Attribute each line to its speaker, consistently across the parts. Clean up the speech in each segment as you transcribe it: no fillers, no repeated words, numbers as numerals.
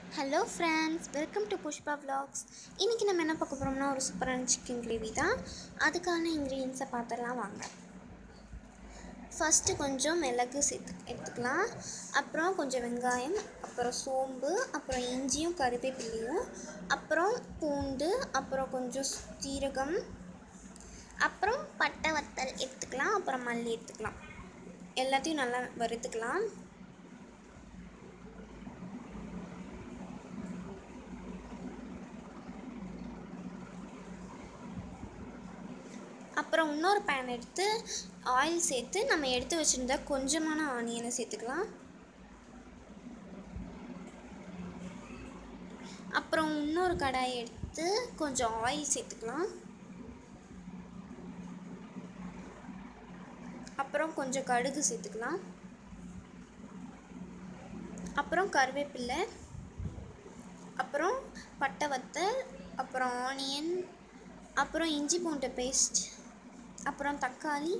Speaker 1: Hello friends, welcome to Pushpa vlogs. இன்றைக்கி நம்ம என்ன பார்க்க போகிறோம்னா ஒரு சூப்பரான சிக்கன் கிரேவி தான். அதுக்கான இன்க்ரீடியன்ஸை பார்த்துடலாம் வாங்க. ஃபஸ்ட்டு கொஞ்சம் மிளகு எடுத்துக்கலாம். அப்புறம் கொஞ்சம் வெங்காயம், அப்புறம் சோம்பு, அப்புறம் இஞ்சியும் கருவேப்பிலையும், அப்புறம் பூண்டு, அப்புறம் கொஞ்சம் சீரகம், அப்புறம் பட்டை வத்தல் எடுத்துக்கலாம், அப்புறம் மல்லி எடுத்துக்கலாம். எல்லாத்தையும் நல்லா வறுத்துக்கலாம். அப்புறம் இன்னொரு பேன் எடுத்து ஆயில் சேர்த்து நம்ம எடுத்து வச்சுருந்த கொஞ்சமான ஆனியனை சேர்த்துக்கலாம். அப்புறம் இன்னொரு கடாயை எடுத்து கொஞ்சம் ஆயில் சேர்த்துக்கலாம். அப்புறம் கொஞ்சம் கடுகு சேர்த்துக்கலாம். அப்புறம் கருவேப்பிலை, அப்புறம் பட்டை வத்தல், அப்புறம் ஆனியன், அப்புறம் இஞ்சி பூண்டு பேஸ்ட், அப்புறம் தக்காளி,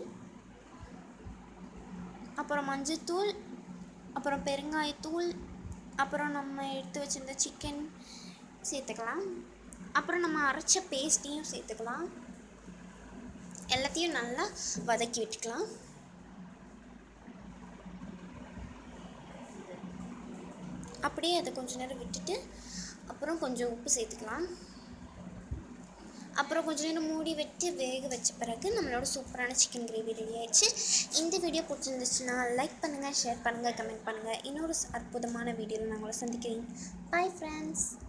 Speaker 1: அப்புறம் மஞ்சள்தூள், அப்புறம் பெருங்காயத்தூள், அப்புறம் நம்ம எடுத்து வச்சிருந்த சிக்கன் சேர்த்துக்கலாம். அப்புறம் நம்ம அரைச்ச பேஸ்ட்டையும் சேர்த்துக்கலாம். எல்லாத்தையும் நல்லா வதக்கி விட்டுக்கலாம். அப்படியே அதை கொஞ்சம் நேரம் விட்டுட்டு அப்புறம் கொஞ்சம் உப்பு சேர்த்துக்கலாம். அப்புறம் கொஞ்சம் நேரம் மூடி வச்சு வேக வச்ச பிறகு நம்மளோட சூப்பரான சிக்கன் கிரேவி ரெடி ஆயிடுச்சு. இந்த வீடியோ பிடிச்சிருந்துச்சுன்னா லைக் பண்ணுங்கள், ஷேர் பண்ணுங்கள், கமெண்ட் பண்ணுங்கள். இன்னொரு அற்புதமான வீடியோவில் நான் உங்களை சந்திக்கிறேன். Bye friends.